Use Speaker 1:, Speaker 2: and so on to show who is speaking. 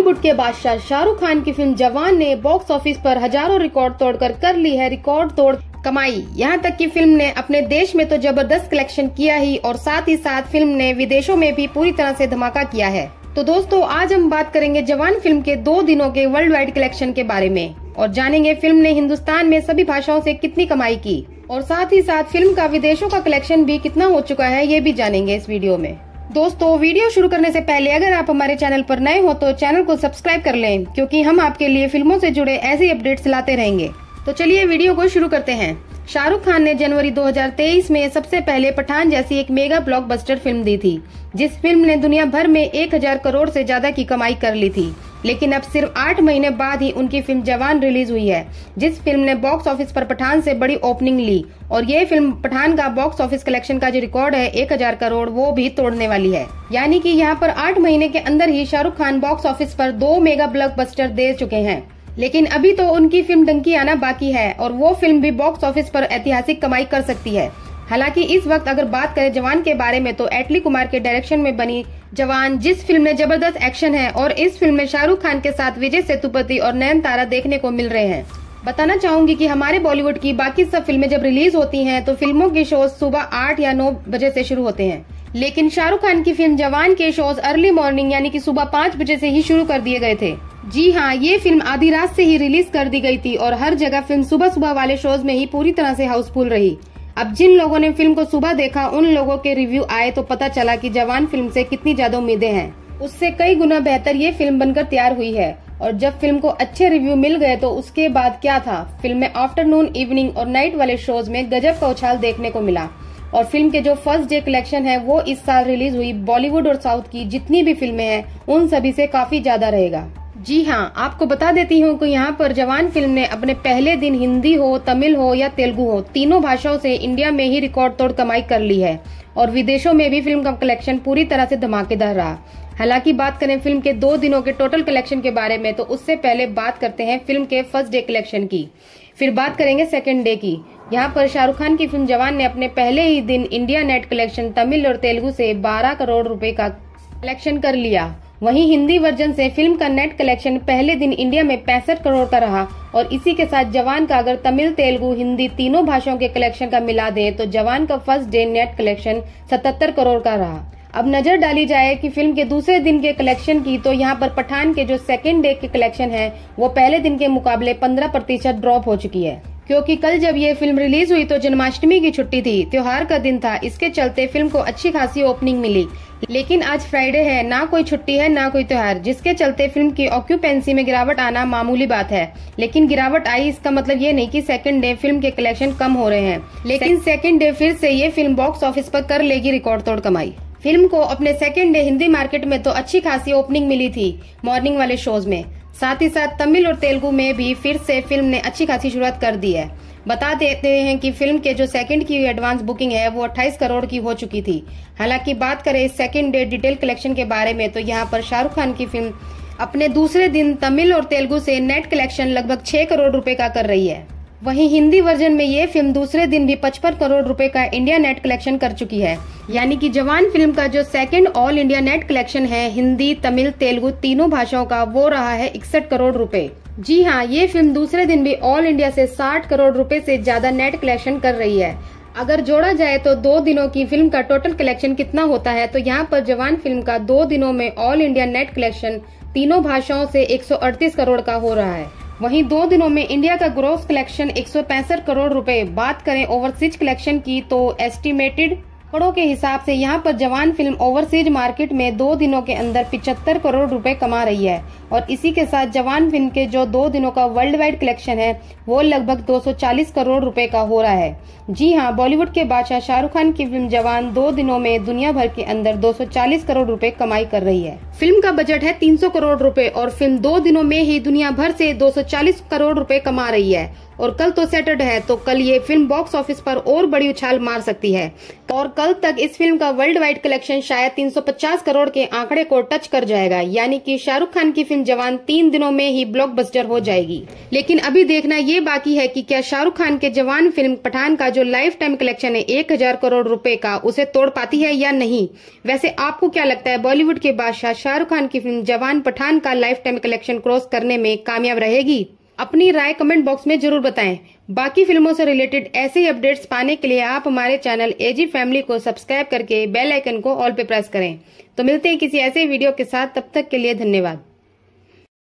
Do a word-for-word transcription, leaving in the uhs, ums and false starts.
Speaker 1: बॉलीवुड के बादशाह शाहरुख खान की फिल्म जवान ने बॉक्स ऑफिस पर हजारों रिकॉर्ड तोड़कर कर ली है रिकॉर्ड तोड़ कमाई। यहाँ तक कि फिल्म ने अपने देश में तो जबरदस्त कलेक्शन किया ही और साथ ही साथ फिल्म ने विदेशों में भी पूरी तरह से धमाका किया है। तो दोस्तों आज हम बात करेंगे जवान फिल्म के दो दिनों के वर्ल्ड वाइड कलेक्शन के बारे में और जानेंगे फिल्म ने हिंदुस्तान में सभी भाषाओं से कितनी कमाई की और साथ ही साथ फिल्म का विदेशों का कलेक्शन भी कितना हो चुका है ये भी जानेंगे इस वीडियो में। दोस्तों वीडियो शुरू करने से पहले अगर आप हमारे चैनल पर नए हो तो चैनल को सब्सक्राइब कर लें क्योंकि हम आपके लिए फिल्मों से जुड़े ऐसे अपडेट्स लाते रहेंगे। तो चलिए वीडियो को शुरू करते हैं। शाहरुख खान ने जनवरी दो हज़ार तेईस में सबसे पहले पठान जैसी एक मेगा ब्लॉकबस्टर फिल्म दी थी, जिस फिल्म ने दुनिया भर में एक हज़ार करोड़ से ज्यादा की कमाई कर ली थी। लेकिन अब सिर्फ आठ महीने बाद ही उनकी फिल्म जवान रिलीज हुई है, जिस फिल्म ने बॉक्स ऑफिस पर पठान से बड़ी ओपनिंग ली और ये फिल्म पठान का बॉक्स ऑफिस कलेक्शन का जो रिकॉर्ड है एक हज़ार करोड़ वो भी तोड़ने वाली है। यानी कि यहाँ पर आठ महीने के अंदर ही शाहरुख खान बॉक्स ऑफिस पर दो मेगा ब्लॉकबस्टर दे चुके हैं। लेकिन अभी तो उनकी फिल्म डंकी आना बाकी है और वो फिल्म भी बॉक्स ऑफिस पर ऐतिहासिक कमाई कर सकती है। हालांकि इस वक्त अगर बात करें जवान के बारे में तो एटली कुमार के डायरेक्शन में बनी जवान, जिस फिल्म में जबरदस्त एक्शन है और इस फिल्म में शाहरुख खान के साथ विजय सेतुपति और नयनतारा देखने को मिल रहे हैं। बताना चाहूंगी कि हमारे बॉलीवुड की बाकी सब फिल्में जब रिलीज होती हैं तो फिल्मों के शोज सुबह आठ या नौ बजे से शुरू होते हैं, लेकिन शाहरुख खान की फिल्म जवान के शोज अर्ली मॉर्निंग यानी कि सुबह पाँच बजे से ही शुरू कर दिए गए थे। जी हाँ, ये फिल्म आधी रात से ही रिलीज कर दी गई थी और हर जगह फिल्म सुबह सुबह वाले शोज में ही पूरी तरह से हाउसफुल रही। अब जिन लोगों ने फिल्म को सुबह देखा उन लोगों के रिव्यू आए तो पता चला कि जवान फिल्म से कितनी ज्यादा उम्मीदें हैं। उससे कई गुना बेहतर ये फिल्म बनकर तैयार हुई है और जब फिल्म को अच्छे रिव्यू मिल गए तो उसके बाद क्या था, फिल्म में आफ्टरनून, इवनिंग और नाइट वाले शोज में गजब का उछाल देखने को मिला। और फिल्म के जो फर्स्ट डे कलेक्शन है वो इस साल रिलीज हुई बॉलीवुड और साउथ की जितनी भी फिल्में हैं उन सभी से काफी ज्यादा रहेगा। जी हाँ, आपको बता देती हूँ कि यहाँ पर जवान फिल्म ने अपने पहले दिन हिंदी हो, तमिल हो या तेलुगु हो, तीनों भाषाओं से इंडिया में ही रिकॉर्ड तोड़ कमाई कर ली है और विदेशों में भी फिल्म का कलेक्शन पूरी तरह से धमाकेदार रहा। हालांकि बात करें फिल्म के दो दिनों के टोटल कलेक्शन के बारे में तो उससे पहले बात करते हैं फिल्म के फर्स्ट डे कलेक्शन की, फिर बात करेंगे सेकेंड डे की। यहाँ पर शाहरुख खान की फिल्म जवान ने अपने पहले ही दिन इंडिया नेट कलेक्शन तमिल और तेलुगु से बारह करोड़ रुपए का कलेक्शन कर लिया। वहीं हिंदी वर्जन से फिल्म का नेट कलेक्शन पहले दिन इंडिया में पैंसठ करोड़ का रहा और इसी के साथ जवान का अगर तमिल, तेलुगु, हिंदी तीनों भाषाओं के कलेक्शन का मिला दे तो जवान का फर्स्ट डे नेट कलेक्शन सतहत्तर करोड़ का रहा। अब नजर डाली जाए कि फिल्म के दूसरे दिन के कलेक्शन की तो यहाँ पर पठान के जो सेकेंड डे के कलेक्शन है वो पहले दिन के मुकाबले पंद्रह प्रतिशत ड्रॉप हो चुकी है, क्योंकि कल जब ये फिल्म रिलीज हुई तो जन्माष्टमी की छुट्टी थी, त्योहार का दिन था। इसके चलते फिल्म को अच्छी खासी ओपनिंग मिली। लेकिन आज फ्राइडे है, ना कोई छुट्टी है ना कोई त्योहार, जिसके चलते फिल्म की ऑक्यूपेंसी में गिरावट आना मामूली बात है। लेकिन गिरावट आई इसका मतलब ये नहीं कि सेकंड डे फिल्म के कलेक्शन कम हो रहे हैं, लेकिन सेकंड डे फिर से ये फिल्म बॉक्स ऑफिस पर कर लेगी रिकॉर्ड तोड़ कमाई। फिल्म को अपने सेकंड डे हिंदी मार्केट में तो अच्छी खासी ओपनिंग मिली थी मॉर्निंग वाले शोज में, साथ ही साथ तमिल और तेलुगु में भी फिर से फिल्म ने अच्छी खासी शुरुआत कर दी है। बता देते हैं कि फिल्म के जो सेकंड की एडवांस बुकिंग है वो अट्ठाईस करोड़ की हो चुकी थी। हालांकि बात करें इस सेकंड डे डिटेल कलेक्शन के बारे में तो यहाँ पर शाहरुख खान की फिल्म अपने दूसरे दिन तमिल और तेलुगु से नेट कलेक्शन लगभग छह करोड़ रुपए का कर रही है। वहीं हिंदी वर्जन में ये फिल्म दूसरे दिन भी पचपन करोड़ रुपए का इंडिया नेट कलेक्शन कर चुकी है। यानी कि जवान फिल्म का जो second all India net collection है हिंदी, तमिल, तेलुगु तीनों भाषाओं का वो रहा है इकसठ करोड़ रुपए। जी हाँ, ये फिल्म दूसरे दिन भी ऑल इंडिया से साठ करोड़ रुपए से ज्यादा नेट कलेक्शन कर रही है। अगर जोड़ा जाए तो दो दिनों की फिल्म का टोटल कलेक्शन कितना होता है तो यहाँ पर जवान फिल्म का दो दिनों में ऑल इंडिया नेट कलेक्शन तीनों भाषाओं से एक सौ अड़तीस करोड़ का हो रहा है। वहीं दो दिनों में इंडिया का ग्रॉस कलेक्शन एक सौ पैंसठ करोड़ रुपए। बात करें ओवरसीज कलेक्शन की तो एस्टिमेटेड आंकड़ों के हिसाब से यहाँ पर जवान फिल्म ओवरसीज मार्केट में दो दिनों के अंदर पिछहत्तर करोड़ रुपए कमा रही है और इसी के साथ जवान फिल्म के जो दो दिनों का वर्ल्ड वाइड कलेक्शन है वो लगभग दो सौ चालीस करोड़ रुपए का हो रहा है। जी हाँ, बॉलीवुड के बादशाह शाहरुख खान की फिल्म जवान दो दिनों में दुनिया भर के अंदर दो सौ चालीस करोड़ रुपए कमाई कर रही है। फिल्म का बजट है तीन सौ करोड़ रुपए और फिल्म दो दिनों में ही दुनिया भर से दो सौ चालीस करोड़ रुपए कमा रही है और कल तो सैटरडे है, तो कल ये फिल्म बॉक्स ऑफिस पर और बड़ी उछाल मार सकती है और कल तक इस फिल्म का वर्ल्ड वाइड कलेक्शन शायद तीन सौ पचास करोड़ के आंकड़े को टच कर जाएगा, यानी कि शाहरुख खान की फिल्म जवान तीन दिनों में ही ब्लॉकबस्टर हो जाएगी। लेकिन अभी देखना ये बाकी है कि क्या शाहरुख खान के जवान फिल्म पठान का जो लाइफ टाइम कलेक्शन है एक हजार करोड़ रुपए का, उसे तोड़ पाती है या नहीं। वैसे आपको क्या लगता है, बॉलीवुड के बादशाह शाहरुख खान की फिल्म जवान पठान का लाइफ टाइम कलेक्शन क्रॉस करने में कामयाब रहेगी? अपनी राय कमेंट बॉक्स में जरूर बताएं। बाकी फिल्मों से रिलेटेड ऐसे ही अपडेट्स पाने के लिए आप हमारे चैनल एजी फैमिली को सब्सक्राइब करके बेल आइकन को ऑल पे प्रेस करें। तो मिलते हैं किसी ऐसे वीडियो के साथ, तब तक के लिए धन्यवाद।